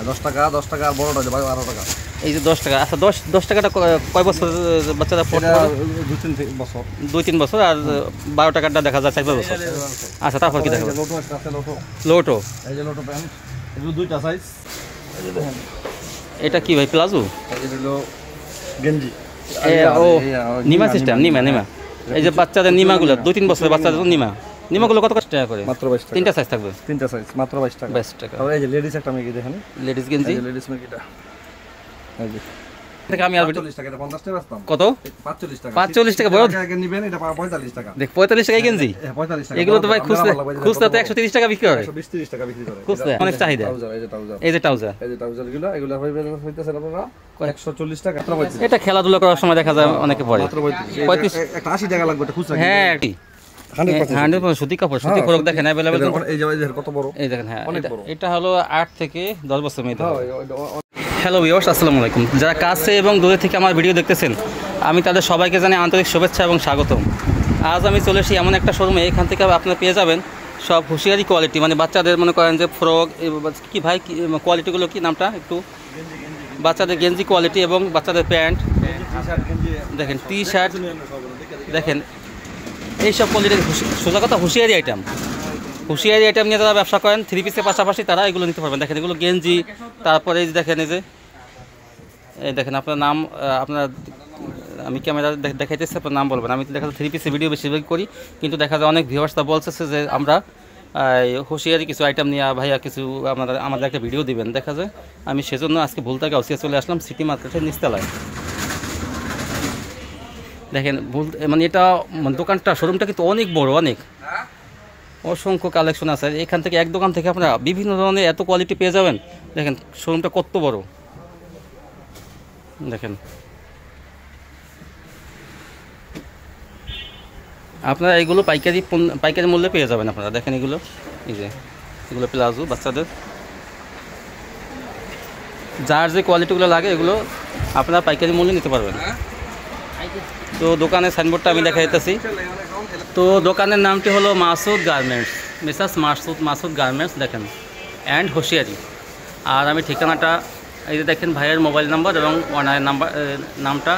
10 টাকা 10 টাকা আর বড়টা যে 12 টাকা। এই যে 10 টাকা। আচ্ছা 10 টাকাটা কয় বছর বাচ্চারা পড়তে পারে? 2-3 বছর। 2-3 বছর। আর 12 টাকাটা দেখা যায় 4 বছর। আচ্ছা তারপর কি দেখাবো? লোটো আছে, লোটো। লোটো। এই যে লোটো প্যান্ট, এগুলো দুইটা সাইজ। এই যে দেখেন, এটা কি ভাই, প্লাজো? এই যে হলো গেঞ্জি। ও নিমা সিস্টেম, নিমা। এই যে বাচ্চাদের নিমাগুলো 2-3 বছরের বাচ্চাদের নিমাগুলো কত টাকা করে? মাত্র 22 টাকা। তিনটা সাইজ থাকবে? তিনটা সাইজ মাত্র 22 টাকা। 22 টাকা। আর এই যে লেডিস একটা মেগি দেখেন, লেডিস গেঞ্জি। এই যে লেডিস মেগিটা, এই যে থেকে আমি আর 45 টাকা, এটা 50 টাকা বেচতাম। কত? 45 টাকা। 45 টাকা বড় আগে নেবেন, এটা 45 টাকা। দেখ 45 টাকা গেঞ্জি। 45 টাকা। এগুলো তো ভাই খুচরা তো 130 টাকা বিক্রি করে। 120-30 টাকা বিক্রি করে। খুচরা অনেক চাহিদা। এই যে ট্রাউজার, এই যে ট্রাউজার, এই যে ট্রাউজার এগুলো হইতেছে আপনারা 140 টাকা। এটা খেলাধুলা করার সময় দেখা যায় অনেকে পরে। মাত্র 35। একটা 80 টাকা লাগবে, এটা খুচরা। হ্যাঁ, 100% সুতি কাপড়, সুতি প্রোডাক্ট দেখেন अवेलेबल। এই যে কত বড়, এই দেখেন। হ্যাঁ, অনেক বড়। এটা হলো 8 থেকে 10 বছর মেয়েদের। হ্যালো ভিউয়ার্স, আসসালামু আলাইকুম। যারা কাছে এবং দূরে থেকে আমার ভিডিও দেখতেছেন, আমি তাদের সবাইকে জানাই আন্তরিক শুভেচ্ছা এবং স্বাগতম। আজ আমি চলে এসেছি এমন একটা শোরুমে, এখান থেকে আপনারা পেয়ে যাবেন সব হুঁশিয়ারি কোয়ালিটি, মানে বাচ্চাদের মনে করেন যে ফ্রক কি ভাই, কোয়ালিটিগুলো কি নামটা একটু? বাচ্চাদের গেঞ্জি কোয়ালিটি এবং বাচ্চাদের প্যান্ট দেখেন, টি শার্ট দেখেন, এইসব কোয়ালিটির সোজা কথা হুঁশিয়ারি আইটেম। হুঁশিয়ারি আইটেম নিয়ে যারা ব্যবসা করেন, 3 পিসের পাশাপাশি তারা এগুলো নিতে পারবেন। দেখেন এগুলো গেঞ্জি, তারপরে এই যে দেখেন, এই দেখেন আপনার নাম, আপনার আমি ক্যামেরা দেখাইতেছি, আপনার নাম বলবেন। আমি দেখা যায় 3 পিসের ভিডিও বেশিরভাগ করি, কিন্তু দেখা যায় অনেক ভিউয়ার্সরা বলছে যে আমরা হুঁশিয়ারি কিছু আইটেম নিয়ে ভাইয়া কিছু আমাদের একটা ভিডিও দিবেন। দেখা যায় আমি সেজন্য আজকে ভুলতা গাউসিয়া চলে আসলাম সিটি মার্কেটের নিচতলায়। দেখেন মানে এটা দোকানটা, শোরুমটা কিন্তু অনেক বড়, অনেক অসংখ্য কালেকশন আছে এখান থেকে। এক দোকান থেকে আপনারা বিভিন্ন ধরনের এত কোয়ালিটি পেয়ে যাবেন। দেখেন শোরুমটা কত বড়, দেখেন আপনারা এইগুলো পাইকারি মূল্যে পেয়ে যাবেন আপনারা। দেখেন এগুলো, এই যে এগুলো প্লাজো বাচ্চাদের, যার যে কোয়ালিটিগুলো লাগে এগুলো আপনারা পাইকারি মূল্যে নিতে পারবেন। তো দোকানের সাইনবোর্ডটা আমি দেখা দিতেছি। তো দোকানের নামটি হলো Masud garments, Mrs Masud garments দেখেন, অ্যান্ড হুঁশিয়ারি। আর আমি ঠিকানাটা এই যে দেখেন, ভাইয়ের মোবাইল নাম্বার এবং ওনার নামটা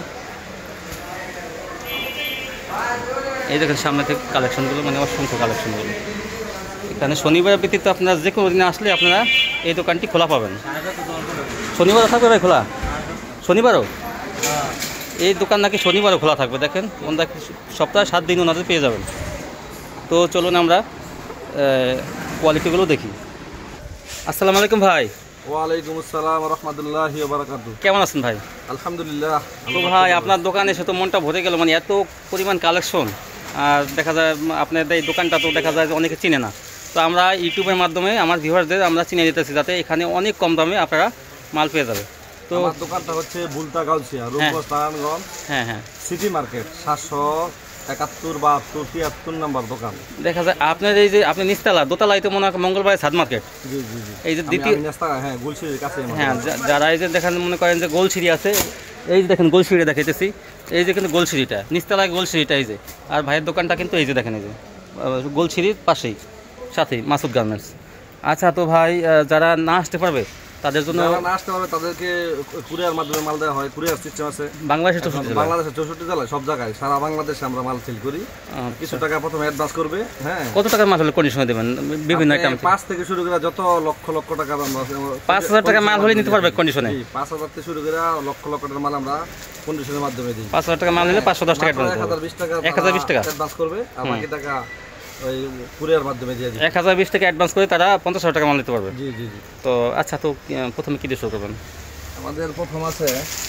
এই দেখেন সামনে থেকে কালেকশনগুলো, মানে অসংখ্য কালেকশনগুলো। এখানে শনিবার ব্যতীত আপনারা যে কোনো দিনে আসলে আপনারা এই দোকানটি খোলা পাবেন। শনিবারও থাকবে ভাই খোলা? শনিবারও এই দোকান নাকি শনিবারও খোলা থাকবে। দেখেন সপ্তাহে 7 দিন ওনাদের পেয়ে যাবেন। তো চলুন আমরা কোয়ালিটিগুলো দেখি। আসসালামু আলাইকুম ভাই। ওয়ালাইকুম আসসালাম ওয়া রাহমাতুল্লাহি ওয়া বারাকাতুহু। কেমন আছেন ভাই? আলহামদুলিল্লাহ। তো ভাই আপনার দোকানে এসে তো মনটা ভরে গেল, মানে এত পরিমাণ কালেকশন। আর দেখা যায় আপনাদের এই দোকানটা তো দেখা যায় যে অনেকে চিনে না। তো আমরা ইউটিউবের মাধ্যমে আমার ভিউয়ারদের আমরা চিনে দিতেছি, যাতে এখানে অনেক কম দামে আপনারা মাল পেয়ে যাবে। তো আমার দোকানটা হচ্ছে ভুলতা গাউসিয়া, রূপগঞ্জ নারায়ণগঞ্জ। হ্যাঁ হ্যাঁ, সিটি মার্কেট 771 বা 73 নম্বর দোকান। দেখা যায় আপনার এই যে আপনি নিচতলা, দোতলায় তো মনে হয় মঙ্গলবার ছাদ মার্কেট। জি জি জি। এই যে দ্বিতীয়, হ্যাঁ গুলশিরির কাছে। হ্যাঁ, যারা এই যে দেখেন মনে করেন যে গোলসিঁড়ি আছে, এই যে দেখেন গোলসিঁড়ি দেখাইতেছি, এই যে কিন্তু গোলসিঁড়িটা নিচতলায়, গোলসিঁড়িটা এই যে। আর ভাইয়ের দোকানটা কিন্তু এই যে দেখেন, এই যে গোলসিঁড়ির পাশেই, সাথেই মাসুদ গার্মেন্টস। আচ্ছা তো ভাই যারা না আসতে পারবে তাদের জন্য, না আসতে পারবে তাদেরকে কুরিয়ার মাধ্যমে মাল দেওয়া হয়। কুরিয়ার সিস্টেম আছে বাংলাদেশের 64 জেলায়, সব জায়গায়, সারা বাংলাদেশে আমরা মাল সেল করি। কিছু টাকা প্রথমে অ্যাডভান্স করবে। হ্যাঁ, কত টাকার মাল হলে কন্ডিশনে দেবেন? বিভিন্ন আইটেম 5 থেকে শুরু করে যত লক্ষ লক্ষ টাকা, 5000 টাকা মাল হলে নিতে পারবে কন্ডিশনে। 5000 থেকে শুরু করে লক্ষ লক্ষ টাকার মাল আমরা কন্ডিশনের মাধ্যমে দিই। 5000 টাকা মাল নিলে 510 টাকা অ্যাডভান্স, 1020 টাকা অ্যাডভান্স করবে, আর বাকি টাকা ওই কুরিয়ার মাধ্যমে দিয়ে দিই। 1020 টাকা অ্যাডভান্স করে তারা 50,000 টাকা মাল নিতে পারবে। জি জি জি। তো আচ্ছা, তো প্রথমে কি দিয়ে শুরু করবেন? আমাদের প্রথম আছে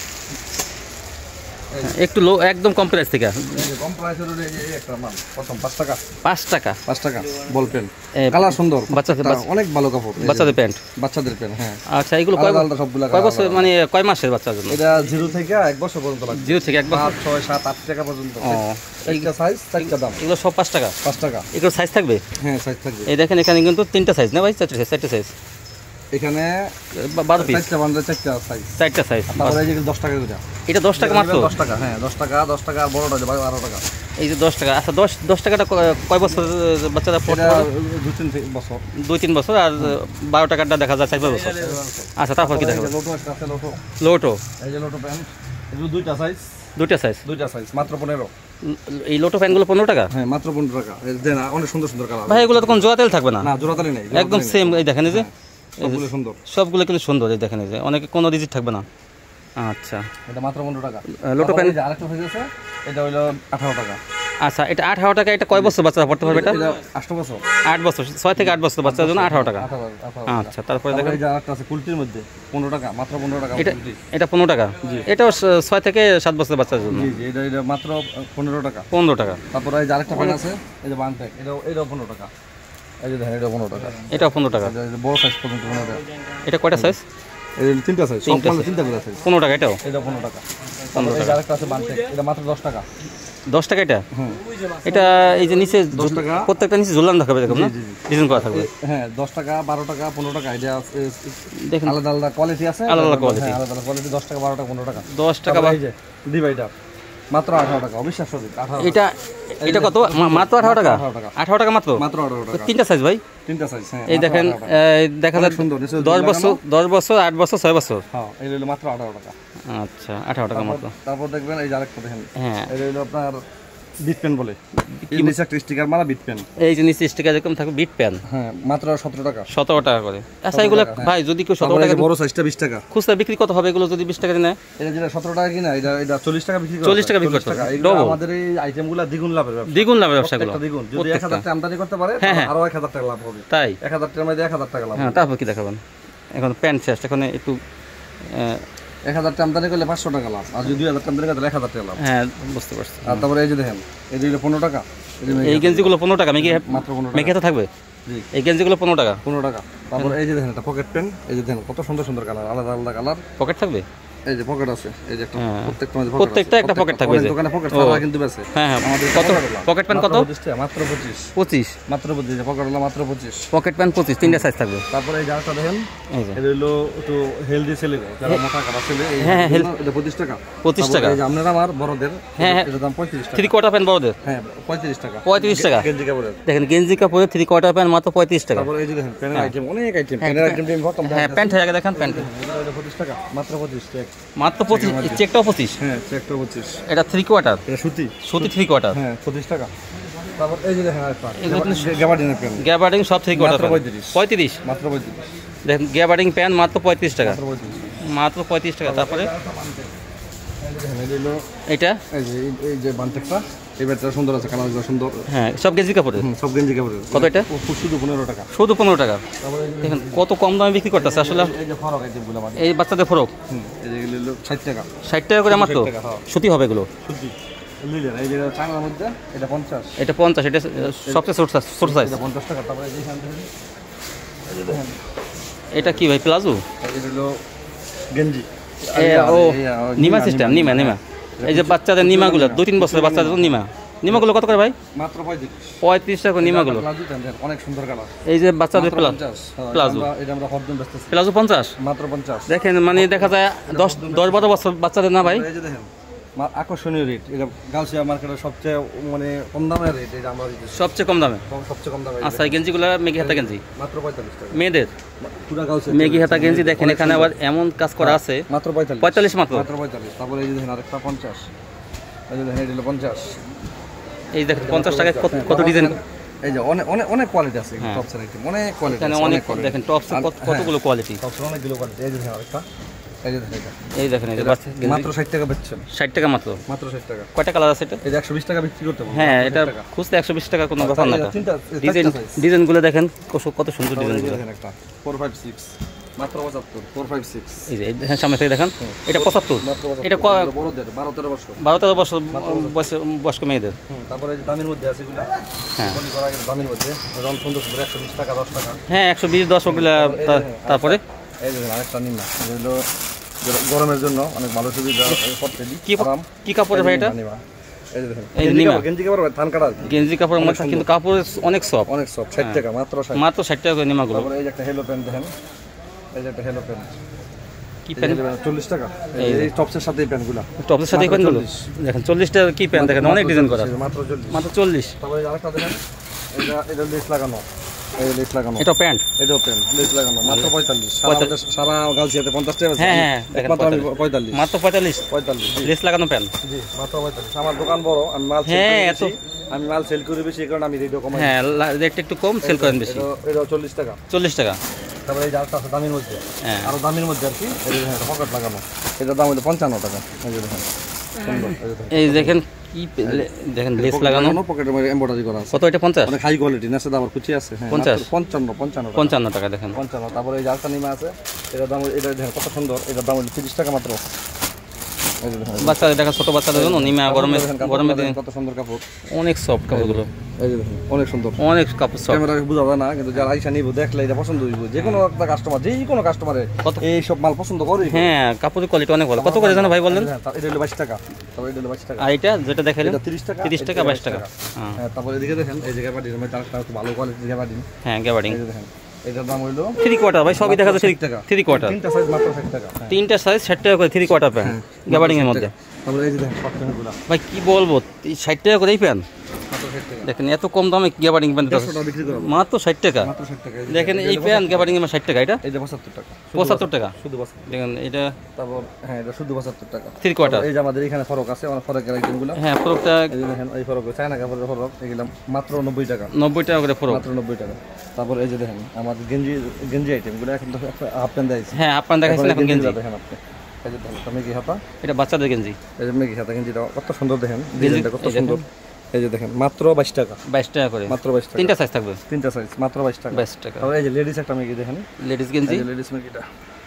একটু লো, একদম কম প্রাইস থেকে। কম প্রাইসের এই একটা মাল প্রথম 5 টাকা। 5 টাকা বল পেন, কালার সুন্দর, বাচ্চাদের অনেক ভালো কাপড়, বাচ্চাদের প্যান্ট। হ্যাঁ, আচ্ছা এগুলো কয় বছর, মানে কয় মাসের বাচ্চার জন্য? এটা 0 থেকে 1 বছর পর্যন্ত লাগবে। 0 থেকে 1 বছর, 6, 7, 8 টাকা পর্যন্ত। এইটা সাইজ 4টা দাম। এগুলো সব 5 টাকা। 5 টাকা। এগুলো সাইজ থাকবে? হ্যাঁ সাইজ থাকবে। এই দেখেন এখানে কিন্তু 3টা সাইজ না ভাই, 4টা সাইজ এখানে, 12 পিস, 4টা সাইজ। 4টা সাইজ। তারপরে এই যে 10 টাকা করে। এটা 10 টাকা মাত্র? 10 টাকা। হ্যাঁ 10 টাকা আর বড়টা যে 12 টাকা। এই যে 10 টাকা। আচ্ছা 10 টাকাটা কয় বছর বাচ্চারা পড়তে এটা পারে? 2-3 বছর। 2-3 বছর। আর 12 টাকাটা দেখা যায় 4 বছর। আচ্ছা তারপর কি দেখাবো? লোটো একটা আছে, লোটো। লোটো। এই যে লোটো প্যান্ট, এগুলো দুইটা সাইজ দুইটা সাইজ মাত্র 15। এই লোটো প্যান্টগুলো 15 টাকা? হ্যাঁ মাত্র 15 টাকা। এই দেন অনেক সুন্দর সুন্দর কালার। ভাই এগুলো তো কোনো জোড়া তেল থাকবে না? না জোড়া তালি নাই, একদম সেম। এই দেখেন এই যে সবগুলো সুন্দর, সবগুলো কিন্তু সুন্দর। এই দেখেন এই যে অনেকে কোনো রিজিট থাকবে না। আচ্ছা এটা মাত্র 15 টাকা। লোটো প্যান্ট আরেকটা সাইজ আছে, এটা হলো 18 টাকা। আচ্ছা এটা 18 টাকা। এটা কয় বছর বাচ্চারা পড়তে পারবে? এটা 8 বছর। 8 বছর, 6 থেকে 8 বছর বাচ্চাদের জন্য 18 টাকা। 18 আচ্ছা তারপরে দেখেন এই যে আরেকটা আছে কুলটির মধ্যে 15 টাকা, মাত্র 15 টাকা। এটা 15 টাকা। এটাও 6 থেকে 7 বছর বাচ্চাদের জন্য। জি জি, এটা মাত্র 15 টাকা। 15 টাকা। তারপর এই যে আরেকটা প্যান্ট আছে, এই যে বানটেক, এটাও 15 টাকা। এই যে দেখেন, এটাও 15 টাকা। এটাও 15 টাকা। এই যে বড় সাইজ পর্যন্ত 15 টাকা। এটা কয়টা সাইজ? এই যে তিনটা সাইজ, সব মানে তিনটা করে আছে। 15 টাকা এটাও? এটা 15 টাকা। তারপর এই যে আরেকটা আছে বানটেক, এটা মাত্র 10 টাকা। 10 টাকা এটা? হুম। এটা এই যে নিচে 10 টাকা। প্রত্যেকটা নিচে ঝুলান থাকবে দেখুন না? ডিজাইন করা থাকবে। হ্যাঁ 10 টাকা, 12 টাকা, 15 টাকা। এটা দেখেন আলাদা আলাদা কোয়ালিটি আছে, আলাদা আলাদা কোয়ালিটি। হ্যাঁ আলাদা আলাদা কোয়ালিটি। 10 টাকা, 12 টাকা, 15 টাকা। 10 টাকা বা এই যে ডিভাইডার মাত্র 18 টাকা। অবিশ্বাস্য রেট। 18 এটা এটা কত? মাত্র 18 টাকা? 18 টাকা। 18 টাকা মাত্র? মাত্র 18 টাকা। তিনটা সাইজ ভাই? তিনটা সাইজ। হ্যাঁ এই দেখেন দেখা যায় সুন্দর 10 বছর, 8 বছর, 6 বছর। হ্যাঁ এই হলো মাত্র 18 টাকা। আচ্ছা 18 টাকা মাত্র। তারপর দেখবেন এই যে আরেকটা দেখেন, হ্যাঁ এই হলো আপনার বিট পেন বলে, এই নিচে একটা স্টিকার মারা বিট পেন। এই যে নিচে স্টিকার এরকম থাকবে বিট পেন। হ্যাঁ মাত্র 17 টাকা। 17 টাকা করে। আচ্ছা এগুলো ভাই যদি কেউ 17 টাকা বড় সাইজটা 20 টাকা। খুচরা বিক্রি কত হবে এগুলো যদি 20 টাকা নেয়? এটা যেটা 17 টাকা কিনা, এটা 40 টাকা বিক্রি করে। 40 টাকা বিক্রি করতে হবে। ডবল। আমাদের এই আইটেমগুলো দ্বিগুণ লাভের ব্যবসা। দ্বিগুণ লাভের ব্যবসাগুলো। দ্বিগুণ। যদি 1000 টাকা আমদানি করতে পারে আরো 1000 টাকা লাভ হবে। তাই? 1000 টাকার মধ্যে 1000 টাকা লাভ। হ্যাঁ তারপর কি দেখাবেন? এখন প্যান্ট শেষ, এখন একটু 1000 টাকা আমদানি করলে 500 টাকা লাভ, আর যদি 2000 টাকা আমদানি করলে 1000 টাকা লাভ। হ্যাঁ বুঝতে পারছি। আর তারপরে এই যে দেখেন, এই যে 15 টাকা। এই গেঞ্জিগুলো 15 টাকা মেঘে মাত্র 15 টাকা। মেঘে তো থাকবে? জি এই গেঞ্জিগুলো 15 টাকা। 15 টাকা। তারপর এই যে দেখেন একটা পকেট পেন, এই যে দেখেন কত সুন্দর সুন্দর কালার, আলাদা আলাদা কালার। পকেট থাকবে? এই যে পকেট আছে, এই যে একটা প্রত্যেকটা একটা পকেট থাকবে। দোকানে পকেট ছাড়া কিন্তু বেছে। হ্যাঁ হ্যাঁ। কত পকেট পেন কত? মাত্র 25। 25 মাত্র 25। পকেট হলো মাত্র 25। পকেট পেন 25, তিনটা সাইজ থাকবে। তারপরে এই জারটা দেখেন, এই যে এটা হলো একটু হেলদি ছেলে, যারা মোটা কাটা ছেলে, এই হ্যাঁ, এটা 25 টাকা। 25 টাকা। এই যে আপনারা আমার বড়দের, হ্যাঁ, এটার দাম 35 টাকা। 3 কোয়ার্টার প্যান্ট বড়দের? হ্যাঁ 35 টাকা। 35 টাকা। গেঞ্জি কাপড়ের। দেখেন গেঞ্জি কাপড়ের 3 কোয়ার্টার প্যান্ট মাত্র 35 টাকা। তারপরে এই যে দেখেন প্যান্টের আইটেম, অনেক আইটেম, প্যান্টের আইটেম খতম। হ্যাঁ প্যান্ট হয়ে গেছে দেখেন প্যান্ট। এটা 25 টাকা, মাত্র 25 চেক। মাত্র 25। চেকটাও 25? হ্যাঁ চেকটা 25। এটা 3 কোয়ার্টার? এটা সুতি। সুতি 3 কোয়ার্টার? হ্যাঁ 25 টাকা। তারপর এই যে দেখেন আরেকটা এগুলো গ্যাবার্ডিনের প্যান্ট, গ্যাবার্ডিং সব 3 কোয়ার্টার? মাত্র 35। 35? মাত্র 35। দেখেন গ্যাবার্ডিং প্যান্ট মাত্র 35 টাকা। মাত্র 35। মাত্র 35 টাকা। তারপরে এই যে দেখেন, এই হলো এটা এই যে বান্টেকটা, এই ব্যাটটা সুন্দর আছে, কালারগুলো সুন্দর। হ্যাঁ সব গেঞ্জি কাপড়ের? সব গেঞ্জি কাপড়ের। কত এটা? শুধু 15 টাকা। শুধু 15 টাকা। তারপরে দেখেন কত কম দামে বিক্রি করতেছে আসলে। এই যে ফরক আইটেমগুলো আমাদের, এই বাচ্চাদের ফরক এই যে এগুলো 60 টাকা। 60 টাকা করে মাত্র? 60 টাকা, হ্যাঁ। সুতি হবে এগুলো? সুতি লিলেন। এই যে চায়নার মধ্যে এটা 50। এটা 50, এটা সবচেয়ে ছোট সাইজ। এটা 50 টাকা। তারপরে এই যে এখান থেকে এই যে দেখেন, এটা কি ভাই প্লাজো? এই হলো গেঞ্জি। ও নিমা সিস্টেম, নিমা। এই যে বাচ্চাদের নিমাগুলো 2-3 বছরের বাচ্চাদের নিমাগুলো কত করে ভাই? মাত্র 35। 35 টাকা নিমাগুলো। অনেক সুন্দর কালার। এই যে বাচ্চাদের প্লাজো এটা আমরা হরদম বেচতেছি। প্লাজো 50? মাত্র 50। দেখেন মানে দেখা যায় 10-12 বছর বাচ্চাদের না ভাই? এই যে দেখেন আকর্ষণীয় রেট, এটা গালসিয়া মার্কেটের সবচেয়ে মানে কম দামের রেট, এটা আমরা দিতেছি সবচেয়ে কম দামে। সবচেয়ে কম দামে। আচ্ছা এই গেঞ্জিগুলো মেঘি হাতা গেঞ্জি মাত্র 45 টাকা। মেয়েদের পুরা গালসিয়া মেঘি হাতা গেঞ্জি দেখেন এখানে আবার এমন কাজ করা আছে। মাত্র 45। 45 মাত্র? মাত্র 45। তারপরে এই যে দেখেন আরেকটা 50। এই যে দেখেন এটা হলো 50। এই দেখেন 50 টাকায় কত ডিজাইন। এই যে অনেক কোয়ালিটি আছে টপসের আইটেম, অনেক কোয়ালিটি এখানে আছে, অনেক দেখেন টপসের কতগুলো কোয়ালিটি। টপসের অনেকগুলো কোয়ালিটি। এই যে দেখেন আরেকটা, এই যে দেখেন এটা এই দেখেন এই যে বাচ্চা গেঞ্জি মাত্র 60 টাকা বেচছেন। 60 টাকা মাত্র? মাত্র 60 টাকা। কয়টা কালার আছে এটা? এই যে 120 টাকা বিক্রি করতে পারবো। হ্যাঁ এটা খুচরা 120 টাকা কোনো ব্যাপার না। ডিজাইনগুলো দেখেন কত সুন্দর ডিজাইনগুলো। দেখেন একটা 456 মাত্র 75। 456 এই যে দেখেন সামনে থেকে দেখেন এটা 75। এটা বড়দের 12-13 বছর 12-13 বছর বয়স্ক মেয়েদের। তারপরে এই যে দামের মধ্যে আছে এগুলা, হ্যাঁ বলি করা গেছে দামের মধ্যে রং সুন্দর সুন্দর 120 টাকা 10 টাকা। হ্যাঁ 120-10 ওগুলা। তারপরে এই যে আরেকটা নিমা, এগুলো গরমের জন্য অনেক ভালো সুবিধা করতে দিই। কি কাপড়ের ভাই এটা? নিমা। এই যে দেখেন এই নিমা গেঞ্জি কাপড় ধান কাটা গেঞ্জি কাপড়ের মধ্যে কিন্তু কাপড় অনেক সফট। অনেক সফট। 60 টাকা মাত্র 60। মাত্র 60 টাকা করে নিমাগুলো। তারপরে এই যে একটা হেলো প্যান্ট দেখেন, এই যে একটা হেলো প্যান্ট, কি প্যান্ট? 40 টাকা। এই টপসের সাথে এই প্যান্টগুলো। টপসের সাথে এই প্যান্টগুলো দেখেন 40 টাকা কি প্যান্ট দেখেন, অনেক ডিজাইন করা, মাত্র 40। মাত্র 40। তারপরে আরেকটা দেখেন, এটা লেস লাগানো, এই লেস লাগানো, এটা প্যান্ট, এটাও প্যান্ট লেস লাগানো, মাত্র 45। সারা গালসিয়াতে 50 টাকা। হ্যাঁ একমাত্র আমি 45, মাত্র 45 জি লেস লাগানো প্যান্ট। জি মাত্র 45। আমার দোকান বড়, আমি মাল সেল করি বেশি, আমি মাল সেল করি বেশি, এই কারণে আমি রেটও কমাই। হ্যাঁ রেট একটু কম, সেল করেন বেশি। এটাও 40 টাকা। 40 টাকা। তারপরে এই যে আরেকটা আছে দামের মধ্যে, হ্যাঁ আরো দামের মধ্যে আর কি, এই যে পকেট লাগানো, এটার দাম হলো 55 টাকা। এই যে দেখেন সুন্দর, এই দেখেন কি দেখেন লেস লাগানো, পকেটের মধ্যে এমব্রয়ডারি করা আছে। কত এটা? 50, অনেক হাই কোয়ালিটি, নেসে দাম আর কুচি আছে। হ্যাঁ 50, 55 টাকা দেখেন 55। তারপরে এই যে আরেকটা নিমা আছে, এটার দাম, এটা দেখেন কত সুন্দর, এটার দাম হলো 30 টাকা মাত্র। এই যে দেখেন বাচ্চাদের দেখা, ছোট বাচ্চাদের জন্য নিমা, গরমে দিনে কত সুন্দর কাপড়, অনেক সফট কাপড়গুলো। এই যে দেখেন অনেক সুন্দর, অনেক কাপড় সফট। ক্যামেরা বোঝা যায় না, কিন্তু যারা আইসা নিব দেখলে এটা পছন্দ হইব। যে কোনো একটা কাস্টমার, যে কোনো কাস্টমারে এই সব মাল পছন্দ করে। হ্যাঁ কাপড়ের কোয়ালিটি অনেক ভালো। কত করে জানো ভাই বললেন? এটা হলো 22 টাকা। তারপরে এটা হলো 22 টাকা। আর এটা যেটা দেখাইলেন এটা 30 টাকা, 30 টাকা, 22 টাকা। হ্যাঁ তারপরে এদিকে দেখেন, এই জায়গা পাটির মধ্যে আরেকটা ভালো কোয়ালিটির জায়গা পাটি। হ্যাঁ গ্যাবার্ডিং, এই যে দেখেন এটার দাম হইলো 3 কোয়ার্টার ভাই, সবই দেখা যাচ্ছে 3 টাকা। 3 কোয়ার্টার, তিনটা সাইজ মাত্র 60 টাকা। তিনটা সাইজ 60 টাকা করে 3 কোয়ার্টার প্যান্ট গ্যাবার্ডিং এর মধ্যে। তারপরে এই যে দেখেন শর্ট প্যান্টগুলো ভাই কি বলবো, 60 টাকা করে এই প্যান্ট মাত্র 60 টাকা। দেখেন, এত কম দামে গ্যাবার্ডিং প্যান্ট 100 টাকা বিক্রি করব, মাত্র 60 টাকা। মাত্র 60 টাকা। দেখেন এই প্যান্ট গ্যাবার্ডিং এর 60 টাকা, এটা এই যে 75 টাকা, 75 টাকা। শুধু 75। দেখেন এটা তারপর হ্যাঁ এটা শুধু 75 টাকা 3 কোয়ার্টার। এই যে আমাদের এখানে ফরক আছে, আমার ফরকের আইটেমগুলো, হ্যাঁ ফরকটা এই যে দেখেন এই ফরক চায়না কাপড়ের ফরক, এগুলো মাত্র 90 টাকা। 90 টাকা করে ফরক, মাত্র 90 টাকা। তারপর এই যে দেখেন আমাদের গেঞ্জি আইটেমগুলো, এখন তো হাফ প্যান্ট দেখাইছি। হ্যাঁ আপনার দেখাচ্ছেন এখন গেঞ্জি। দেখেন আপনি এই যে দেখেন মেগি হাতা, এটা বাচ্চাদের গেঞ্জি, এই যে মেগি হাতা গেঞ্জিটা কত সুন্দর, দেখেন ডিজাইনটা কত সুন্দর। এই যে দেখেন মাত্র 22 টাকা, 22 টাকা করে, মাত্র 22 টাকা। তিনটা সাইজ থাকবে, তিনটা সাইজ মাত্র 22 টাকা। 22 টাকা। তারপর এই যে লেডিস একটা মেগি দেখেন, লেডিস গেঞ্জি, এই যে লেডিস মেগিটা,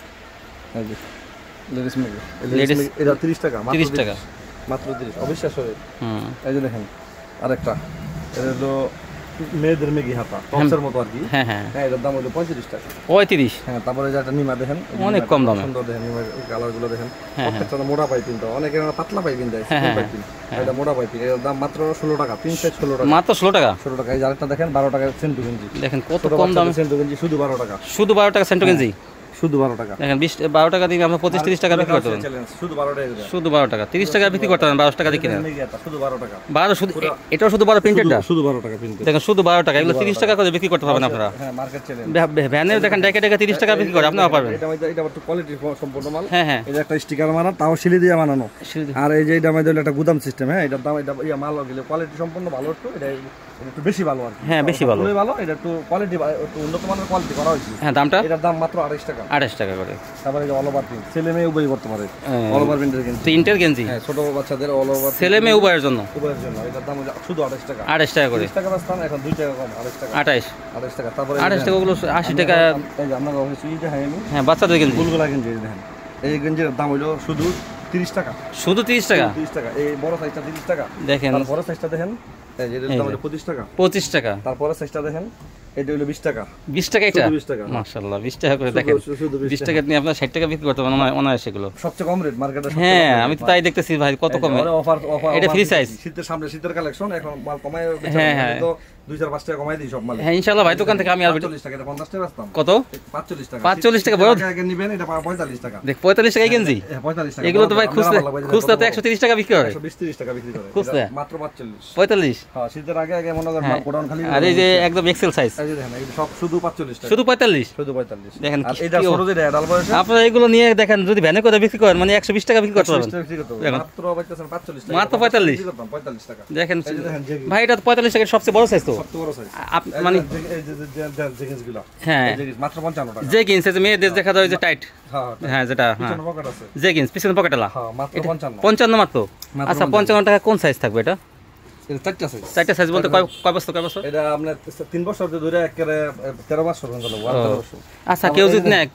এই যে লেডিস মেগি, লেডিস এটা 30 টাকা, মাত্র 30 টাকা, মাত্র 30, অবিশ্বাস হবে। হুম এই যে দেখেন আরেকটা, এটা হলো মেয়েদের মেগি হাতা, টপসের মতো আর কি। হ্যাঁ হ্যাঁ হ্যাঁ এটার দাম হলো 35 টাকা। 35। হ্যাঁ তারপরে যে একটা নিমা দেখেন, অনেক কম দামে, সুন্দর দেখেন নিমার কালারগুলো দেখেন, হ্যাঁ, প্রত্যেকটা মোটা পাইপিং, তো অনেকে পাতলা পাইপিং দেয়, হ্যাঁ, হ্যাঁ, পাইপিং, এটা মোটা পাইপিং, এর দাম মাত্র 16 টাকা, 3 সাইজ 16 টাকা, মাত্র 16 টাকা। 16 টাকা। এই যে আরেকটা দেখেন 12 টাকা সেন্টু গেঞ্জি, দেখেন কত ছোট কম দামে সেন্টু গেঞ্জি শুধু 12 টাকা, শুধু 12 টাকা সেন্টো গেঞ্জি, শুধু 12 টাকা। দেখেন 12 টাকা দিয়ে আমরা 25-30 টাকা বিক্রি করতে পারেন, চ্যালেঞ্জ শুধু 12 টাকা দেয়, শুধু 12 টাকা 30 টাকা বিক্রি করতে পারেন, 12 টাকা দিয়ে কিনে মেগি হাতা শুধু 12 টাকা, 12 শুধু, এটাও শুধু 12 প্রিন্টেডটা, শুধু 12 টাকা প্রিন্ট। দেখেন শুধু 12 টাকা, এগুলো 30 টাকা করে বিক্রি করতে পারবেন আপনারা। হ্যাঁ মার্কেট চ্যালেঞ্জ। ভ্যানে দেখেন ডাইকে ডাইকে 30 টাকা বিক্রি করে, আপনারা পারবেন। এটা একটু কোয়ালিটি সম্পূর্ণ মাল। হ্যাঁ হ্যাঁ, এই যে একটা স্টিকার মারা, তাও সিলি দিয়ে বানানো। আর এই যে এটা আমাদের একটা গুদাম সিস্টেম, হ্যাঁ এটার দাম, এটা ইয়া মাল গেলে কোয়ালিটি সম্পূর্ণ ভালো, একটু এটা একটু বেশি ভালো আর কি। হ্যাঁ বেশি ভালো, ভালো, এটা একটু কোয়ালিটি, একটু উন্নত মানের কোয়ালিটি করা হয়েছে। হ্যাঁ দামটা এটার দাম মাত্র 28 টাকা, 28 টাকা করে। তারপরে এই যে অল ওভার প্রিন্ট, ছেলে মেয়ে উভয় করতে পারে, অল ওভার প্রিন্টের গেঞ্জি, প্রিন্টের গেঞ্জি, হ্যাঁ ছোট বাচ্চাদের অল ওভার, ছেলে মেয়ে উভয়ের জন্য, উভয়ের জন্য। এটার দাম শুধু 28 টাকা, 28 টাকা করে, 30 টাকা বাঁচতাম, এখন 2 টাকা কম, 28 টাকা, 28 টাকা। তারপরে 28 টাকা, ওগুলো 80 টাকা। এই যে আপনার অফিসে এইটা, হ্যাঁ আমি হ্যাঁ বাচ্চাদের গেঞ্জি, ফুলগুলা গেঞ্জি দেখেন, এই গেঞ্জির দাম হলো শুধু 30 টাকা, শুধু 30 টাকা। 30 টাকা। এই বড় সাইজটা 30 টাকা, দেখেন তার বড় সাইজটা দেখেন, এই যে এটার দাম হলো 25 টাকা, 25 টাকা। তারপরে সাইজটা দেখেন, এটা হলো 20 টাকা, 20 টাকা এটা, 20 টাকা, মাশাআল্লাহ 20 টাকা করে। দেখেন শুধু 20 টাকা নিয়ে আপনারা 60 টাকা বিক্রি করতে পারেন অনায়াসে এগুলো। সবচেয়ে কম রেট মার্কেটে। হ্যাঁ আমি তো তাই দেখতেছি ভাই, কত কমে। অফার, এটা ফ্রি সাইজ, শীতের সামনে শীতের কালেকশন, এখন মাল কমায়, হ্যাঁ হ্যাঁ, তো 2-4-5 টাকা কমাই দিই সব মাল। হ্যাঁ ইনশাআল্লাহ ভাই, দোকান থেকে আমি আর 40 টাকা, এটা 50 টাকা বেচতাম। কত? 45 টাকা, 45 টাকা বড় আগে নেবেন, এটা 45 টাকা। দেখ 45 টাকা গেঞ্জি, 45 টাকা। এগুলো তো ভাই খুচরা তো 130 টাকা বিক্রি করে, 120-30 টাকা বিক্রি করে, খুচরা এটা মাত্র 45। 45। হ্যাঁ শীতের আগে আগে মনে করেন গোডাউন খালি। আর এই যে একদম এক্সেল সাইজ, এই যে দেখেন এই সব শুধু 45 টাকা, শুধু 45, শুধু 45। দেখেন আর এটা ছোট যেটা অ্যাডাল বয়সে, আপনারা এগুলো নিয়ে দেখেন যদি ভ্যানে করে বিক্রি করেন মানে 120 টাকা বিক্রি করতে পারবেন, মাত্র পাইতেছেন 45 টাকা, মাত্র 45। 45 টাকা দেখেন এই যে দেখেন ভাই, এটা 45 টাকার সবচেয়ে বড় সাইজ তো, সবচেয়ে বড় সাইজ। মানে এই যে জিনিসগুলো, হ্যাঁ এই জিনিস মাত্র 55 টাকা। যে গেঞ্জ আছে মেয়েদের দেখা যায় যে টাইট, হ্যাঁ হ্যাঁ যেটা, হ্যাঁ পিছনে পকেট আছে, যে গেঞ্জ পিছনে পকেটলা, হ্যাঁ মাত্র 55। 55 মাত্র। আচ্ছা 55 টাকা কোন সাইজ থাকবে এটা? এটা চারটা সাইজ। চারটা সাইজ বলতে কয় বছর? এটা আপনার 3 বছর ধরে একেবারে 13 বছর পর্যন্ত লাগবে, 13 বছর। আচ্ছা কেউ যদি নেয়